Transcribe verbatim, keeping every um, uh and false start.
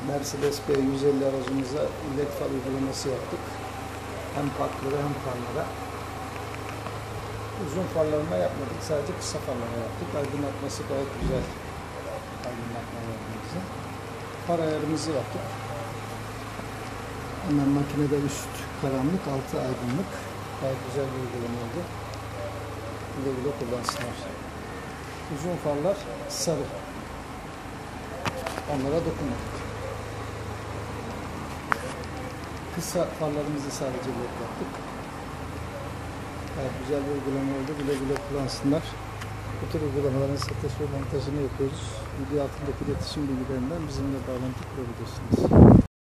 Mercedes B yüz elli aracımıza L E D far uygulaması yaptık. Hem parklara hem farlara. Uzun farlarına yapmadık. Sadece kısa farlara yaptık. Aydınlatması gayet güzel. Aydınlatma yapımızı. Far ayarımızı yaptık. Hemen makinede üst karanlık, altı aydınlık. Gayet güzel bir uygulama oldu. Güle güle kullansınlar. Uzun farlar sarı. Onlara dokunmadık. Kısa farlarımızı sadece L E D yaptık. Gayet güzel bir uygulama oldu. Güle güle kullansınlar. Bu tür uygulamaların satış ve montajını yapıyoruz. Video altındaki iletişim bilgilerinden bizimle bağlantı kurabilirsiniz.